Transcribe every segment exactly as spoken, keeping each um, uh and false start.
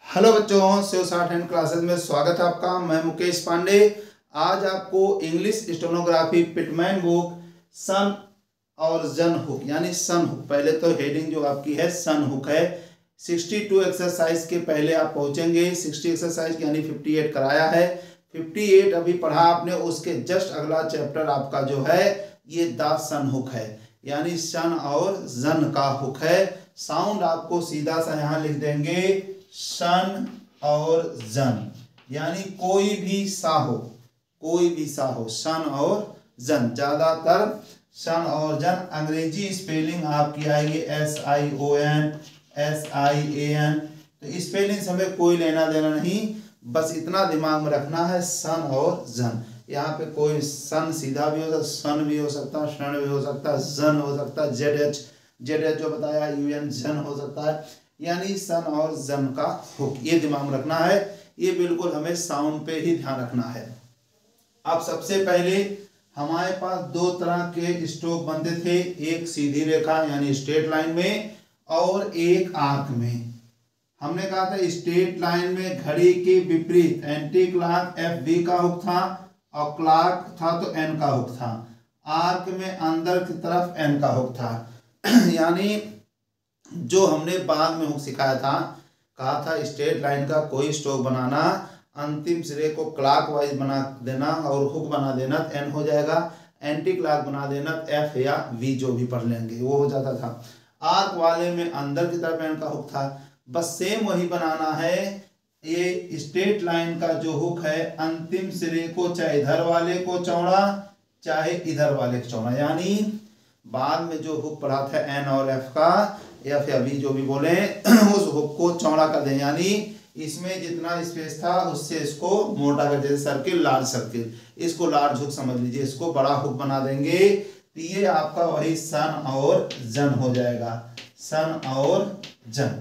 Hello बच्चों, Shiv short hand classes में स्वागत है आपका। मैं मुकेश पांडे। आज आपको English stenography Pitman book shun और जन हुक यानी सन हुक, पहले तो हेडिंग जो आपकी है सन हुक है। बासठ एक्सरसाइज के पहले आप पहुंचेंगे। साठ एक्सरसाइज यानी अट्ठावन कराया है, अट्ठावन अभी पढ़ा आपने। उसके जस्ट अगला चैप्टर आपका जो है ये द सन हुक है, यानी सन और जन का हुक है। साउंड आपको सीधा सा यहाँ लिख देंगे सन और जन, यानी कोई भी सा हो, कोई भी सा हो, सन और जन। ज्यादातर सन और जन। अंग्रेजी स्पेलिंग आपकी आएगी S I O N, S I A N. तो स्पेलिंग से हमें कोई लेना देना नहीं, बस इतना दिमाग में रखना है सन और जन। यहाँ पे कोई सन सीधा भी हो सकता, सन भी हो सकता है, शन भी हो सकता है, जन हो सकता है, जेड एच जेड एच जो बताया यू एन जन हो सकता है, यानी सन और जन का हुक। ये दिमाग में रखना है, ये बिल्कुल हमें साउंड पे ही ध्यान रखना है। अब सबसे पहले हमारे पास दो तरह के स्ट्रोक बनते थे, एक सीधी रेखा यानी स्ट्रेट लाइन में और एक आर्क में। हमने कहा था स्ट्रेट लाइन में घड़ी के विपरीत एंटी क्लॉक एफ बी का हुक था और क्लॉक था तो एन का हुक था। आर्क में अंदर की तरफ एन का हुक था। यानी जो हमने बाद में हुक सिखाया था, कहा था स्ट्रेट लाइन का कोई स्ट्रोक बनाना, अंतिम सिरे को क्लॉक वाइज बना देना और हुक बना देना, एन हो जाएगा। एंटी क्लॉक बना देना, एफ या वी जो भी पढ़ लेंगे वो हो जाता था। आर्क वाले में अंदर की तरफ एन का हुक था। बस सेम वही बनाना है। ये स्ट्रेट लाइन का जो हुक है, अंतिम सिरे को चाहे इधर वाले को चौड़ा चाहे इधर वाले को चौड़ा, यानी बाद में जो हुक पढ़ा था एन और एफ का, एफ या वी जो भी बोले, उस हुक को चौड़ा कर दें। यानी इसमें जितना स्पेस था उससे इसको मोटा कर दें। सर्किल, लार्ज सर्किल, इसको लार्ज हुक समझ लीजिए, इसको बड़ा हुक बना देंगे। तो ये आपका वही सन और जन हो जाएगा, सन और जन।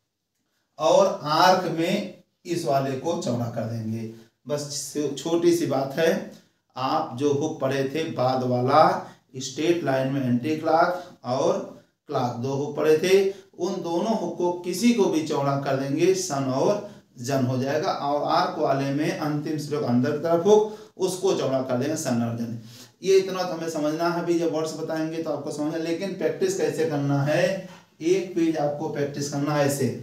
और आर्क में इस वाले को चौड़ा कर देंगे। बस छोटी सी बात है। आप जो हुक पढ़े थे बाद वाला, स्ट्रेट लाइन में एंटी क्लॉक और क्लॉक, दो हुक पड़े थे, उन दोनों हुक को किसी को भी चौड़ा कर देंगे, सन और जन हो जाएगा। और आर्क वाले में अंतिम सिरे अंदर की तरफ हुक, उसको चौड़ा कर देंगे, सन और जन। ये इतना तो हमें समझना है। अभी जब वर्ड्स बताएंगे तो आपको समझना, लेकिन प्रैक्टिस कैसे करना है, एक पेज आपको प्रैक्टिस करना है ऐसे,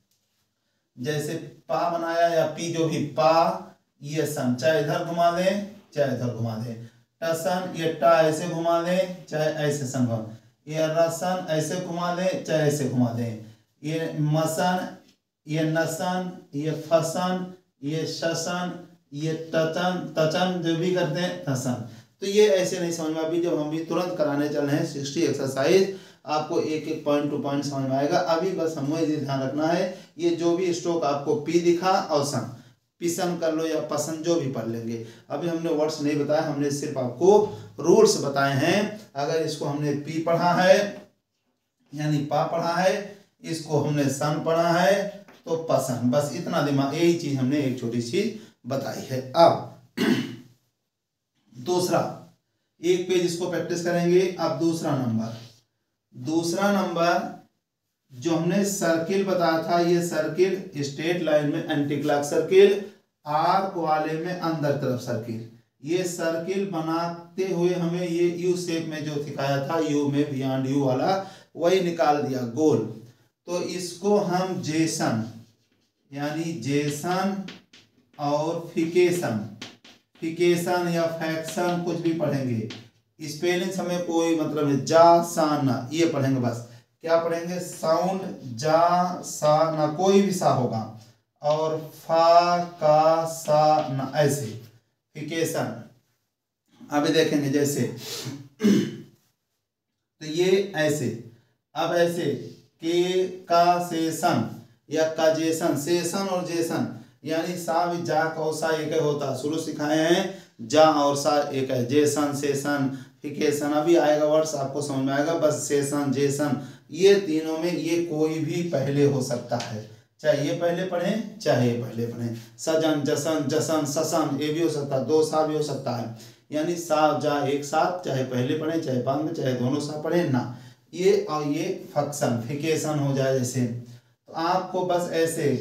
जैसे पा बनाया या पी जो भी, पा ये सन, चाहे इधर घुमा दें चाहे इधर घुमा दें। टसन ये टा ऐसे घुमा दें चाहे ऐसे सन घुमा, ये रसन ऐसे घुमा दे चाहे ऐसे घुमा दे, ये मसन, ये नसन, ये फसन, ये शसन, ये टचन, तचन जो भी करते हैं थसन। तो ये ऐसे नहीं समझ में। अभी जब हम भी तुरंत कराने चल रहे हैं साठ एक्सरसाइज, आपको एक एक पॉइंट टू पॉइंट समझ में आएगा। अभी बस हमें ये ध्यान रखना है, ये जो भी स्ट्रोक आपको पी दिखा और सन, पिसन कर लो या पसंद जो भी पढ़ लेंगे। अभी हमने वर्ड्स नहीं बताया, हमने सिर्फ आपको रूल्स बताए हैं। अगर इसको हमने पी पढ़ा है यानी पा पढ़ा है, इसको हमने सन पढ़ा है तो पसंद, बस इतना दिमाग, यही चीज हमने एक छोटी चीज बताई है। अब दूसरा एक पेज इसको प्रैक्टिस करेंगे। अब दूसरा नंबर, दूसरा नंबर जो हमने सर्किल बताया था, ये सर्किल स्ट्रेट लाइन में एंटी क्लॉक सर्किल, आर्क वाले में अंदर तरफ सर्किल। ये सर्किल बनाते हुए हमें ये यू शेप में जो दिखाया था, यू में बियॉन्ड यू वाला, वही निकाल दिया गोल। तो इसको हम जेसन यानी जेसन और फिकेशन, फिकेशन या फैक्शन कुछ भी पढ़ेंगे। स्पेलिंग हमें कोई मतलब है, जा सा ना, ये पढ़ेंगे बस। क्या पढ़ेंगे, साउंड जा सा ना, कोई भी सा होगा, और फा का सा ना, ऐसे फिकेशन। अभी देखेंगे जैसे तो ये ऐसे, अब ऐसे के का सेशन या का जेसन, सेशन और जेसन, यानी सा भी जा का सा एक होता, शुरू सिखाए हैं, जा और सा एक है, जेसन सेशन फिकेशन। अभी आएगा वर्ड्स आपको समझ में आएगा, बस सेशन जेसन, ये तीनों में ये कोई भी पहले हो सकता है, चाहे ये पहले पढ़ें चाहे ये पहले पढ़ें। सजन जसन जसन ससन ये भी हो सकता है, दो सा भी हो सकता है, यानी सा जा एक साथ, चाहे पहले पढ़ें चाहे बंद, चाहे दोनों सा पढ़ें ना। ये और ये फक्शन फिकेशन हो जाए जैसे। तो आपको बस ऐसे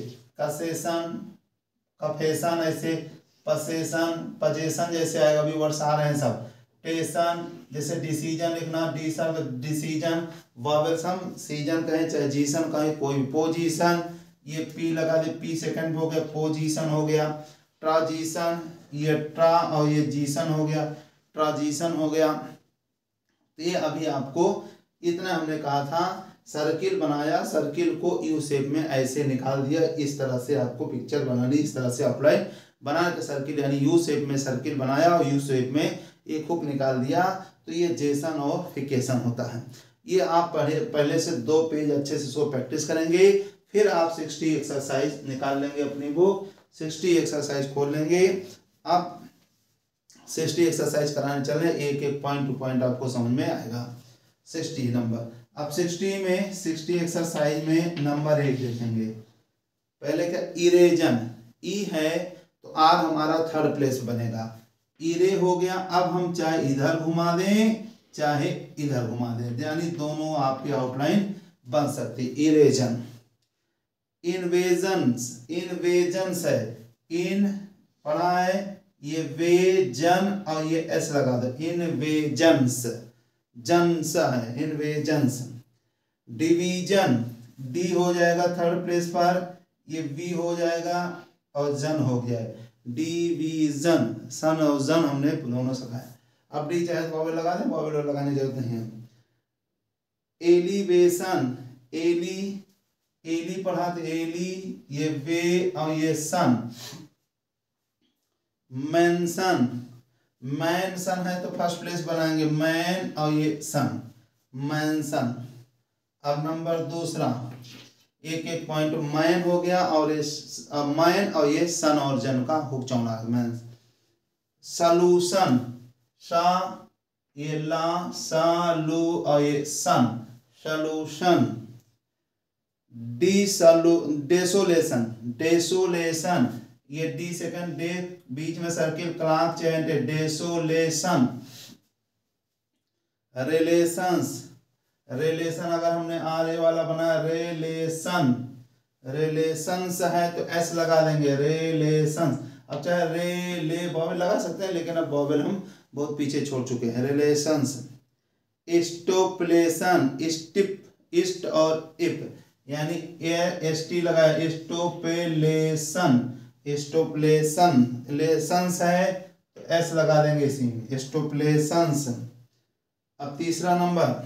कसेशन, कफेशन, ऐसे पसेशन, पजेशन जैसे आएगा, अभी वर्ड्स आ रहे हैं सब। टेशन जैसे डिसीजन लिखना, डिसन डिसीजन, वावेल्सम सीजन कहें चाहे जीसन कहें, कोई पोजीशन, ये पी लगा दे, पी सेकंड हो गया, पोजीशन हो गया। ट्रांजिशन, ये ट्रा और ये जीसन हो गया, ट्रांजिशन हो गया। तो ये अभी आपको इतना हमने कहा था, सर्किल बनाया, सर्किल को यू शेप में ऐसे निकाल दिया, इस तरह से आपको पिक्चर बनानी, इस तरह से आउटलाइन बना के सर्किल यानी यू शेप में सर्किल बनाया और यू शेप में एक हुक निकाल दिया, तो ये जेसन और फिकेशन होता है। ये आप पढ़े पहले से दो पेज अच्छे से सो प्रैक्टिस करेंगे, फिर आप सिक्सटी एक्सरसाइज निकाल लेंगे अपनी बुक, सिक्सटी एक्सरसाइज खोल लेंगे। अब सिक्सटी एक्सरसाइज कराने चल रहे, एक एक पॉइंट टू पॉइंट आपको समझ में आएगा। सिक्सटी नंबर, अब सिक्सटी में सिक्सटी एक्सरसाइज में नंबर एक देखेंगे। पहले क्या, इरेजन, ई है तो आर हमारा थर्ड प्लेस बनेगा, इरे हो गया। अब हम चाहे इधर घुमा दें चाहे इधर घुमा दें, यानी दोनों आपकी आउटलाइन बन सकती। इरेजन, इन्वेजन्स, इन्वेजन्स है, इन पढ़ा है, ये वेजन और ये एस लगा दो, इन्वेजन्स, जन्स है, इन्वेजन्स। डिवीजन, डी हो जाएगा थर्ड प्लेस पर, ये वी हो जाएगा और जन हो गया है, डिवीजन, सन और जन हमने दोनों सिखाया। अब डी चाहे तो बॉबल लगा दें, बॉबल लगाने की जरूरत नहीं है। एलिवेशन, एली, एली पढ़ा तो एली, ये वे और ये सन। मेंशन, मेंशन है तो फर्स्ट प्लेस बनाएंगे, मैन और ये सन, मेंशन। अब नंबर दूसरा, एक एक पॉइंट, मैन हो गया और ये मैन और ये सन और जन का हुक चौड़ा है, मैन। सॉल्यूशन, सा ये ला, सा लू और ये सन, सॉल्यूशन। डिसोलू डेसोलेशन, डेसोलेशन, ये डी सेकंड डे बीच में circle clock change, desolation. Relations, relation अगर हमने आर ए वाला बनाया, रिलेशन, रिलेशंस है तो एस लगा देंगे, रिलेशंस। अब चाहे रे ले बॉबल लगा सकते हैं, लेकिन अब बॉबल हम बहुत पीछे छोड़ चुके हैं। रिलेशंस, स्टोपलेशन, स्टिप, इस्ट और इप, यानी एस टी लगाया, स्टोपेलेशन, स्टोपलेशन, लेशंस है तो एस लगा देंगे इसी में, स्टोपलेशंस। अब तीसरा नंबर,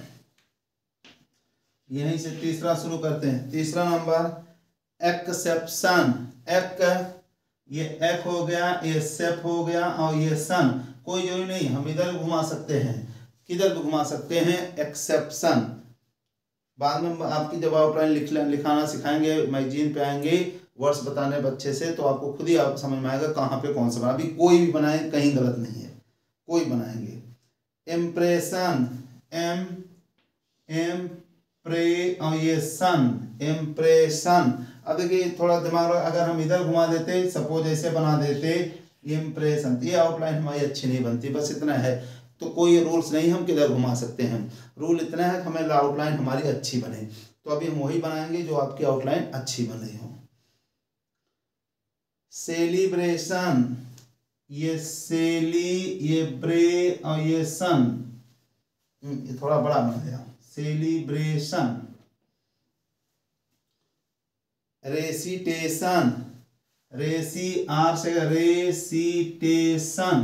यहीं से तीसरा शुरू करते हैं। तीसरा नंबर एक्सेप्शन, एक ये एक हो गया, ये सेप हो गया और ये सन, कोई जरूरी नहीं, हम इधर घुमा सकते हैं, किधर भी घुमा सकते हैं, एक्सेप्शन। बाद में आपकी जब आउटलाइन लिख लिखाना सिखाएंगे, मैगजीन पे आएंगे वर्ड्स बताने बच्चे से, तो आपको खुद ही आप समझ में आएगा कहाँ पे कौन सा बना। अभी कोई भी बनाए कहीं गलत नहीं है, कोई बनाएंगे। इम्प्रेशन, एम एम प्रे और ये सन, इम्प्रेशन। अब देखिए थोड़ा दिमाग, अगर हम इधर घुमा देते, सपोज ऐसे बना देते, इम्प्रेशन, ये आउटलाइन हमारी अच्छी नहीं बनती, बस इतना है। तो कोई रूल्स नहीं, हम किधर घुमा सकते हैं, रूल इतना है कि हमें आउटलाइन हमारी अच्छी बने। तो अभी हम वही बनाएंगे जो आपकी आउटलाइन अच्छी बन रही हो। सेलिब्रेशन, ये सेली, ये ब्रे और ये सन, ये थोड़ा बड़ा बन गया, सेलिब्रेशन। रेसिटेशन, रेसी आर से, रेसिटेशन।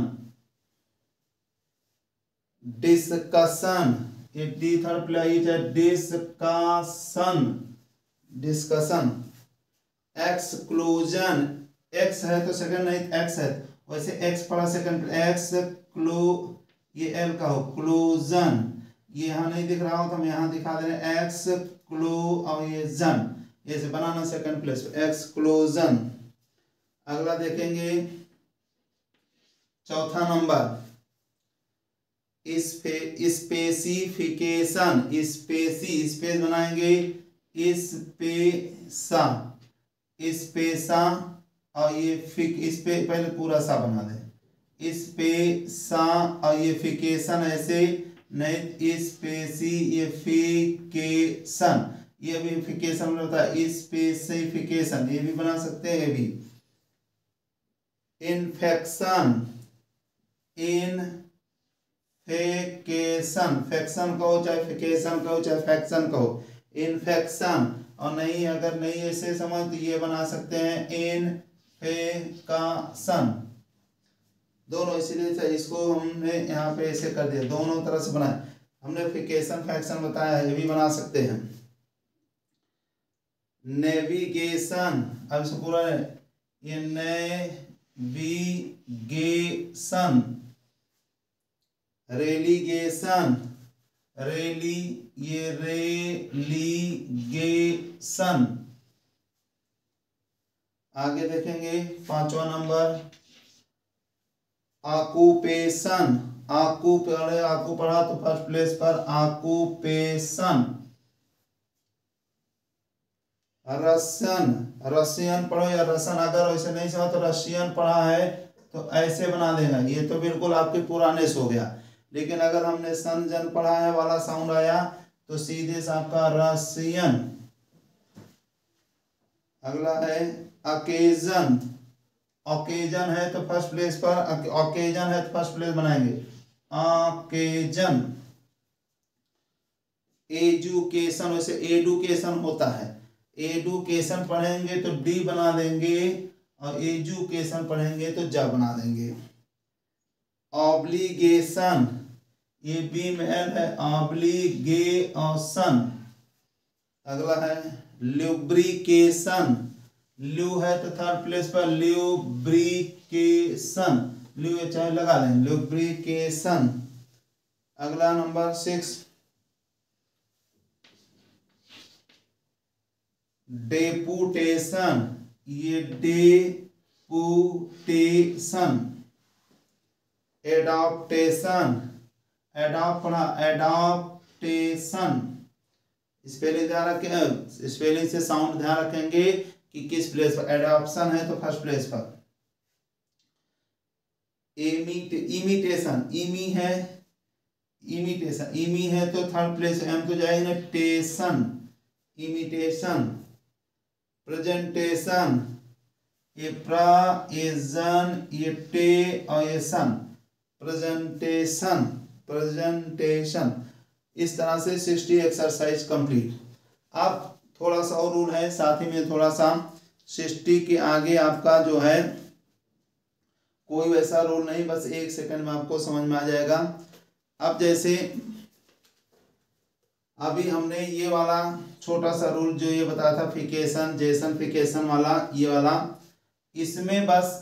डिस्कशन, ये डी थर्ड प्लेस है, डिस्कशन, डिस्कशन। एक्सक्लूजन, एक्स है तो सेकंड नहीं, एक्स है वैसे एक्स पढ़ा सेकंड, एक्स क्लू, ये एल का हो, क्लूजन। ये यहाँ नहीं दिख रहा हो तो हम यहाँ दिखा दे रहे हैं, एक्स क्लू और ये जन, ये से बनाना सेकंड प्लेस पे, एक्सक्लूजन। अगला देखेंगे चौथा नंबर, स्पेसिफिकेशन, स्पेसी, स्पेस बनाएंगे, स्पेसा, स्पेसा और ये फिक, इस पे पहले पूरा सा बना दे, स्पेसा और ये फिकेशन ऐसे नहीं, स्पेसिफिकेशन, ये भी फिकेशन में होता है, स्पेसिफिकेशन, ये भी बना सकते हैं। ये भी इन्फेक्शन, इनफेकेशन, फेक्शन कहो चाहे फिकेशन कहो चाहे फैक्शन कहो, इन्फेक्शन। और नहीं, अगर नहीं ऐसे समझ तो ये बना सकते हैं इनफेकाशन, दोनों। इसीलिए इसको हमने यहाँ पे ऐसे कर दिया, दोनों तरह से बनाया हमने। फिकेशन फैक्शन बताया है, ये भी बना सकते हैं। नेविगेशन, अब इसको पूरा ये नेविगेशन, रेलीगेशन, रेली ये रेलीगेशन। आगे देखेंगे पांचवा नंबर ऑक्यूपेशन, आकू पढ़े, आकू पढ़ा तो फर्स्ट प्लेस पर ऑक्यूपेशन। रशियन, रशियन पढ़ो या रसन, अगर वैसे नहीं समझ तो रशियन पढ़ा है तो ऐसे बना देना। ये तो बिल्कुल आपके पुराने से हो गया, लेकिन अगर हमने सन जन पढ़ा है वाला साउंड आया तो सीधे से आपका रशियन। अगला है ओकेजन, ओकेजन है तो फर्स्ट प्लेस पर, ओकेजन है तो फर्स्ट प्लेस बनाएंगे ओकेजन। एजुकेशन, वैसे एडुकेशन होता है, एडुकेशन पढ़ेंगे तो डी बना देंगे और एजुकेशन पढ़ेंगे तो जा बना देंगे। ऑब्लिगेशन, ये बी में एल है, ऑब्लिगेशन। अगला है ल्यूब्रिकेशन, ल्यू है तो थर्ड प्लेस पर ल्यूब्रिकेशन, ल्यू चाहे लगा लें, ल्यूब्रिकेशन। अगला नंबर सिक्स डेपुटेशन, ये डेपुटेशन। एडॉप्टेशन, एडॉप्ट पढ़ा, एडॉप्टेशन। स्पेलिंग ध्यान रखें, स्पेलिंग से साउंड ध्यान रखेंगे कि किस प्लेस पर। एडॉप्शन है तो फर्स्ट प्लेस पर। इमिट इमिटेशन, इमी है, इमिटेशन, इमी है तो थर्ड प्लेस, एम तो जाएगी ना, टेशन, इमिटेशन। प्रेजेंटेशन, ये प्रा ये जन ये टे और ये सन, प्रेजेंटेशन, प्रेजेंटेशन। इस तरह से सिक्सटी एक्सरसाइज कंप्लीट। अब थोड़ा सा और रूल है साथ ही में, थोड़ा सा सिक्सटी के आगे आपका जो है कोई वैसा रूल नहीं, बस एक सेकंड में आपको समझ में आ जाएगा। अब जैसे अभी हमने ये वाला छोटा सा रूल जो ये बताया था, फिकेशन जेसन फिकेशन वाला, ये वाला, इसमें बस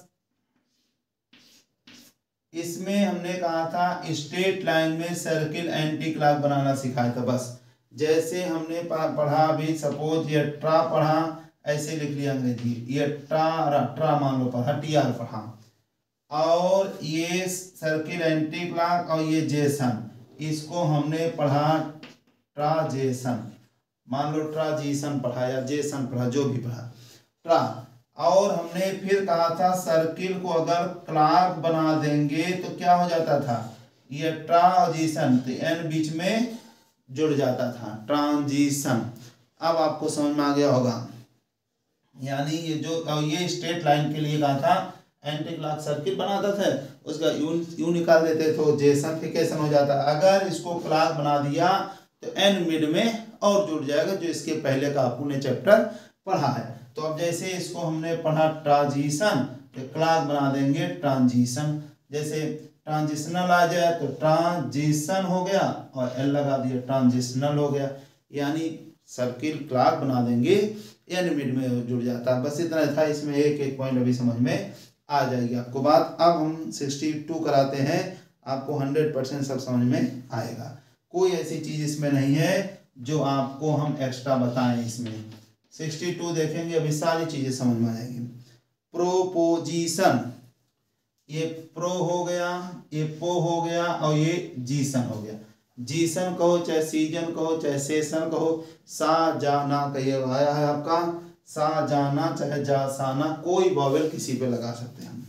इसमें हमने कहा था स्ट्रेट लाइन में सर्किल एंटी क्लॉक बनाना सिखाया था। बस जैसे हमने पढ़ा अभी, सपोज ये ट्रा पढ़ा, ऐसे लिख लिया अंग्रेजी, ये ट्रा ट्रा मान लो पढ़ा, टी आर पढ़ा, और ये सर्किल एंटी क्लॉक और ये जेसन, इसको हमने पढ़ा ट्राजेशन, मान लो ट्राजीशन पढ़ा या जेसन पढ़ा, जो भी पढ़ा ट्रा। और हमने फिर कहा था सर्किल को अगर क्लॉक बना देंगे तो क्या हो जाता था, ये ट्रांजिशन, तो एन बीच में जुड़ जाता था, ट्रांजिशन। अब आपको समझ में आ गया होगा। यानी ये जो ये स्ट्रेट लाइन के लिए कहा था एंटी क्लॉक सर्किट बनाता था, उसका यू यू निकाल देते तो जेसनिफिकेशन हो जाता। अगर इसको क्लॉक बना दिया तो एन मिड में और जुड़ जाएगा, जो इसके पहले का आपने चैप्टर पढ़ा है। तो अब जैसे इसको हमने पढ़ा ट्रांजिशन, तो क्लॉक बना देंगे ट्रांजिशन। जैसे ट्रांजिशनल आ जाए तो ट्रांजिशन हो गया, और एल लगा दिया, ट्रांजिशनल हो गया। यानी सर्किल क्लॉक बना देंगे, एन मिड में जुड़ जाता है। बस इतना था, इसमें एक एक पॉइंट अभी समझ में आ जाएगी आपको बात। अब हम सिक्सटी टू कराते हैं, आपको हंड्रेड परसेंट सब समझ में आएगा। कोई ऐसी चीज इसमें नहीं है जो आपको हम एक्स्ट्रा बताएं। इसमें सिक्सटी टू देखेंगे, अभी सारी चीजें समझ में आ जाएंगी। प्रोपोजिशन, ये प्रो हो गया, ये पो हो गया, और ये जीसन हो गया। जीसन कहो चाहे सीजन कहो चाहे सेशन कहो, सा जाना का ये आया है आपका, सा जाना चाहे जा साना, कोई वॉवेल किसी पे लगा सकते हैं हम।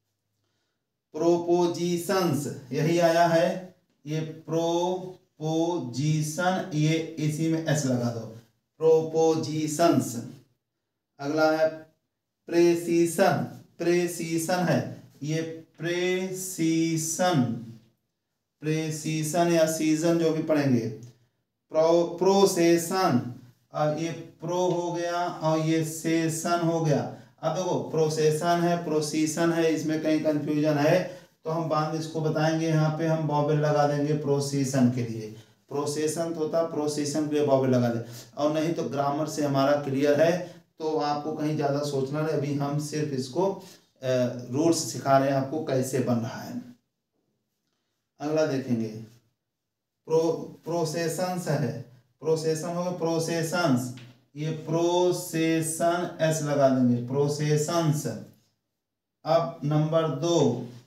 प्रोपोजिशंस यही आया है, ये प्रोपोजिशन, ये इसी में एस लगा दो, प्रोपोजिशंस। अगला है प्रेसीशन, प्रेसीशन है ये प्रेसीशन, प्रेसीशन या सीजन जो भी पढ़ेंगे। प्रो प्रोसेशन, अब ये प्रो हो गया और ये सेशन हो गया। अब देखो प्रोसेशन है प्रोसीशन है, इसमें कहीं कंफ्यूजन है तो हम बाद में इसको बताएंगे। यहाँ पे हम बॉबल लगा देंगे प्रोसीशन के लिए, प्रोसेशन तो होता प्रोसीशन के लिए बॉबल लगा दे, और नहीं तो ग्रामर से हमारा क्लियर है तो आपको कहीं ज़्यादा सोचना नहीं। अभी हम सिर्फ इसको रूल्स सिखा रहे हैं आपको कैसे बन रहा है। अगला देखेंगे प्रो प्रोसेशंस है, प्रोसेशन होगा प्रोसेशंस, ये प्रोसेशन एस लगा देंगे प्रोसेशंस। अब नंबर दो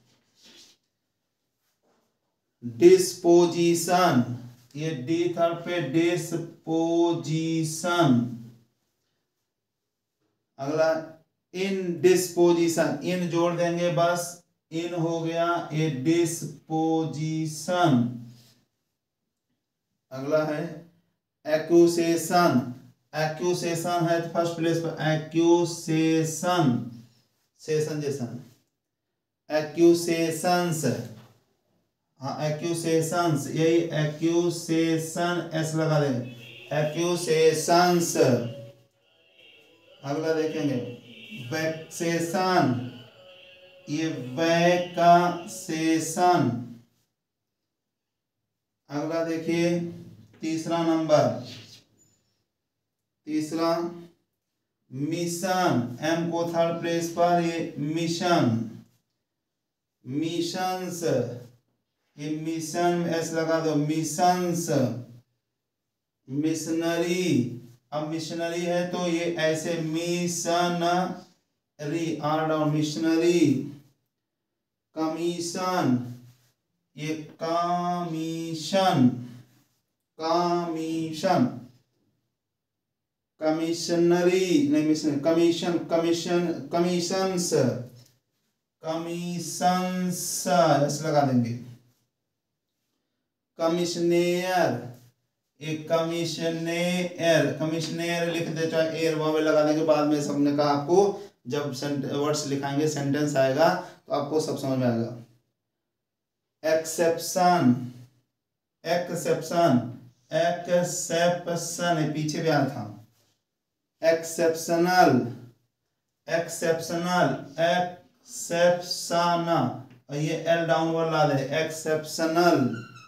डिस्पोजिशन, ये डी थर्ड पे डिस्पोजिशन। अगला इन डिस्पोजिशन, इन जोड़ देंगे बस, इन हो गया ये डिस्पोजिशन। अगला है एक्यूसेशन, एक्यूसेशन है फर्स्ट प्लेस पर एक्यूसेशन, सेशन जैसन एक्यूसेशंस, हाँ एक्यूसेशंस, यही एक्यूसेशन एस लगा देंगे एक्यूसेशंस। अगला देखेंगे वैक्सेशन, ये वैकासेशन। अगला देखिए तीसरा नंबर, तीसरा मिशन, एम को थर्ड प्लेस पर ये मिशन, मिशंस, ये मिशन एस लगा दो मिशंस। मिशनरी, अब मिशनरी है तो ये ऐसे missionary R down missionary. Commission, ये कमीशन, कमीशन, कमिश्नरी नहीं mission commission, commission commissions, commissions ऐसे लगा देंगे। कमिश्नर, एक कमिश्नर, कमिश्नर लिख दे चाहे एयर वावे लगा देंगे। बाद में सबने कहा आपको जब वर्ड्स लिखाएंगे सेंटेंस आएगा तो आपको सब समझ में आएगा। एक्सेप्शन, एक्सेप्शन, एक्सेप्शन पीछे भी आया था। एक्सेप्शनल, एक्सेप्शनल, एक्सेप्शन, ये एल डाउनवर्ड ला दे एक्सेप्शनल।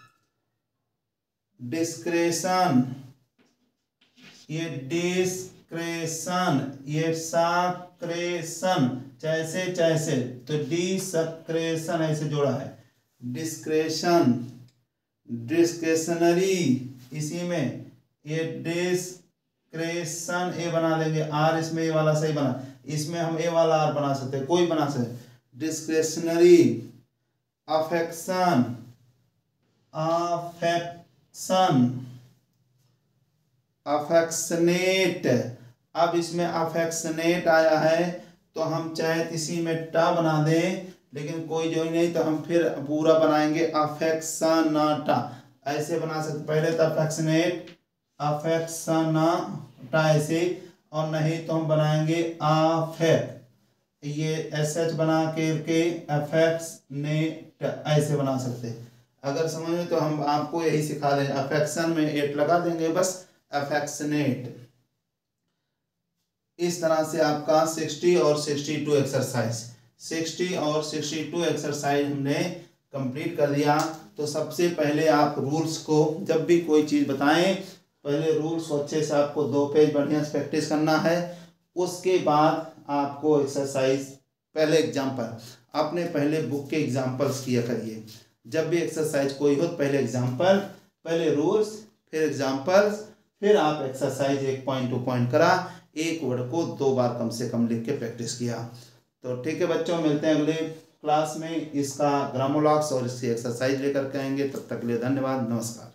डिस्क्रेशन, ये डिस्क्रेशन, ये सक्रेशन, जैसे जैसे तो डिस्क्रेशन ऐसे जोड़ा है डिस्क्रेशन। डिस्क्रेशनरी, इसी में ये डिस्क्रेशन ए बना देंगे, आर इसमें ए वाला सही बना, इसमें हम ए वाला आर बना सकते हैं, कोई बना सकते। डिस्क्रेशनरी। अफेक्शन, अफेक्शन, अफेक्शनेट, अब इसमें अफेक्शनेट आया है तो हम चाहे इसी में टा बना दें, लेकिन कोई जो ही नहीं तो हम फिर पूरा बनाएंगे अफेक्शनाटा, ऐसे बना सकते। पहले तो अफेक्शनेट, अफेक्शनाटा ऐसे, और नहीं तो हम बनाएंगे अफेक्ट, ये एस एच बना के, के अफेक्शनेट ऐसे बना सकते। अगर समझ में तो हम आपको यही सिखा दें, अफेक्शन में एट लगा देंगे बस अफेक्शनेट। इस तरह से आपका सिक्सटी और सिक्सटी टू एक्सरसाइज सिक्सटी और सिक्सटी टू एक्सरसाइज हमने कंप्लीट कर दिया। तो सबसे पहले आप रूल्स को जब भी कोई चीज़ बताएं, पहले रूल्स को अच्छे से आपको दो पेज बढ़िया से प्रैक्टिस करना है। उसके बाद आपको एक्सरसाइज, पहले एग्जाम्पल, आपने पहले बुक के एग्जाम्पल्स किया करिए। जब भी एक्सरसाइज कोई हो पहले एग्जाम्पल, पहले रूल्स, फिर एग्जाम्पल्स, फिर आप एक्सरसाइज एक पॉइंट टू पॉइंट करा, एक वर्ड को दो बार कम से कम लिख के प्रैक्टिस किया। तो ठीक है बच्चों, मिलते हैं अगले क्लास में। इसका ग्रामोलॉग्स और इसकी एक्सरसाइज लेकर के आएंगे। तब तक के लिए धन्यवाद, नमस्कार।